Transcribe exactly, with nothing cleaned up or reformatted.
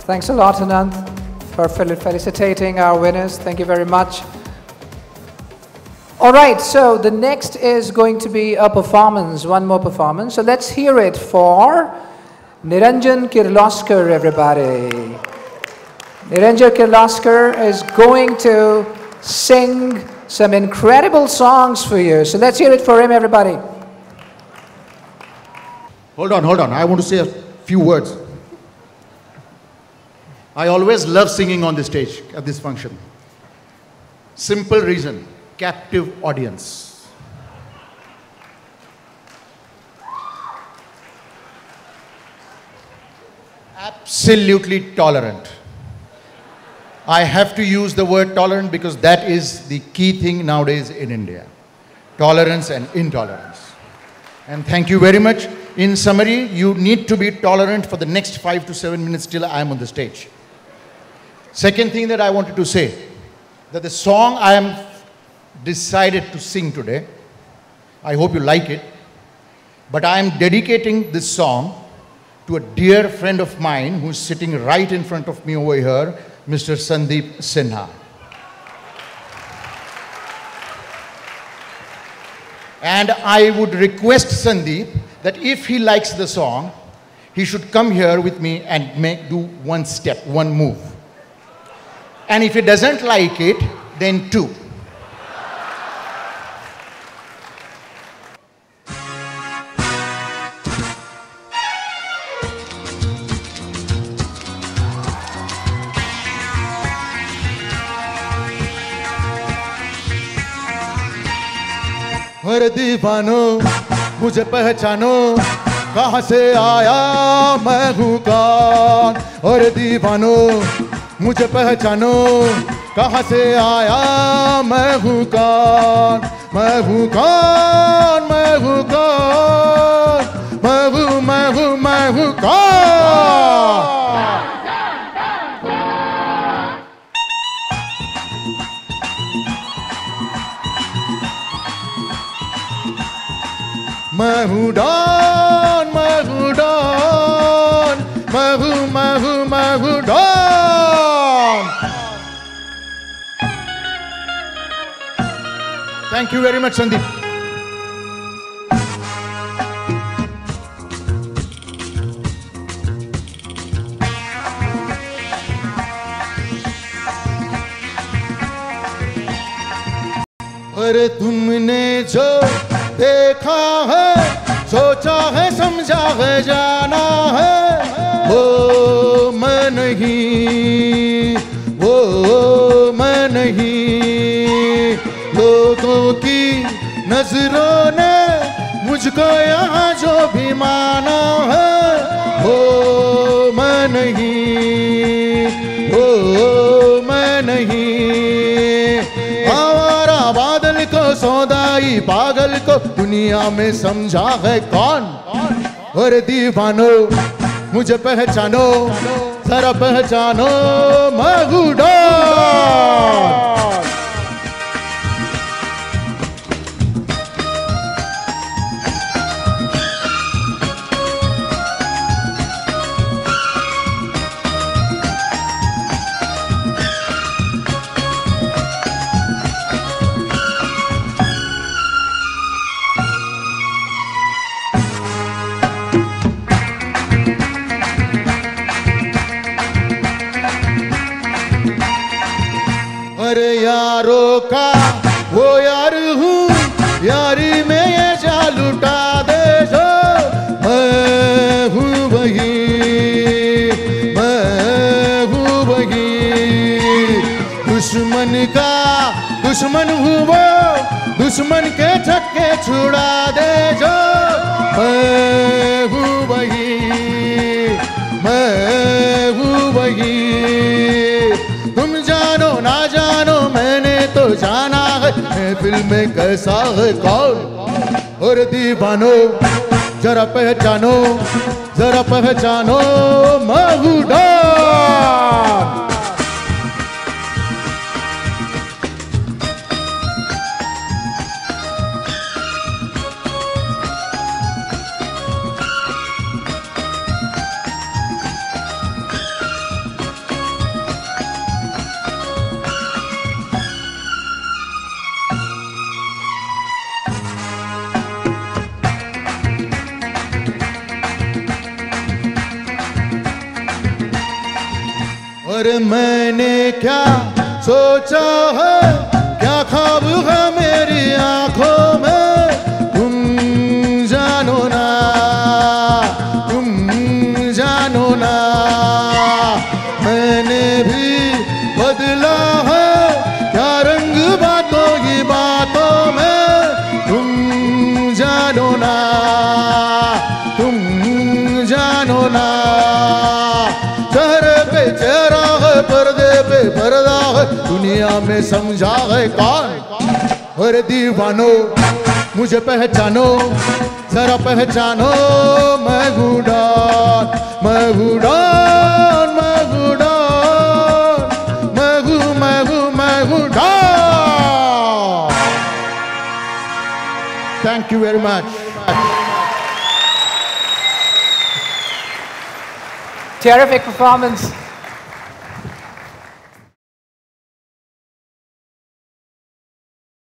Thanks a lot, Anand, for felicitating our winners. Thank you very much. All right, so the next is going to be a performance, one more performance. So let's hear it for Niranjan Kirloskar, everybody. Niranjan Kirloskar is going to sing some incredible songs for you. So let's hear it for him, everybody. Hold on, hold on. I want to say a few words. I always love singing on the stage at this function. Simple reason, captive audience. Absolutely tolerant. I have to use the word tolerant because that is the key thing nowadays in India. Tolerance and intolerance. And thank you very much. In summary, you need to be tolerant for the next five to seven minutes till I am on the stage. Second thing that I wanted to say, that the song I am decided to sing today, I hope you like it, but I am dedicating this song to a dear friend of mine who is sitting right in front of me over here, Mister Sandeep Sinha. And I would request Sandeep that if he likes the song, he should come here with me and make do one step, one move. And if he doesn't like it, then two. अरे दीवानो मुझे पहचानो कहाँ से आया मैं हूँ कौन। अरे दीवानो मुझे पहचानो कहाँ से आया मैं हूँ कौन। मैं हूँ कौन, मैं हूँ कौन, मैं हूँ मैं हूँ मैं हूँ कौन। मैं हूँ डॉन, मैं हूँ डॉन, मैं हूँ मैं हूँ मैं हूँ Don. Thank you very much, Sandeep. अरे तुमने जो देखा है, सोचा है, समझा है, जाना है, वो मैं नहीं, वो मैं नहीं। लोगों की नजरों ने मुझको यहाँ जो भी माना है, वो मैं नहीं, वो मैं नहीं। आवारा बादल को, सौदाई पागल को दुनिया में समझा है कौन। और दीवानो मुझे पहचानो, जरा पहचानो मैं हूँ डॉन। अरे यारों का वो यार हूँ, यारी में ये जाल उठा दे जो। मैं हूँ वही, मैं हूँ वही। दुश्मन का दुश्मन हूँ वो, दुश्मन के छक्के छुड़ा दे जो। मैं हूँ वही, मैं हूँ वही। तुम जानो ना जानो मैंने तो जाना है, महफिल में कैसा है कौन। और दीवानो जरा पहचानो, जरा पहचानो मैं हूँ डॉन। और मैंने क्या सोचा है, क्या ख्वाब है मेरी आंखों में, तुम जानो ना, तुम जानो ना। मैंने भी बदला है क्या रंग बातों की बातों में, तुम जानो ना, तुम जानो ना। चेहरे पे चेहरा है, पर्दे पे पर्दा है, दुनिया में समझा है कौन। अरे दीवानो मुझे पहचानो, जरा पहचानो, मैं हूँ डॉन, मैं हूँ डॉन, मैं हूँ डॉन, मैं हूँ, मैं हूँ, मैं हूँ Don. Thank you very much. Terrific performance.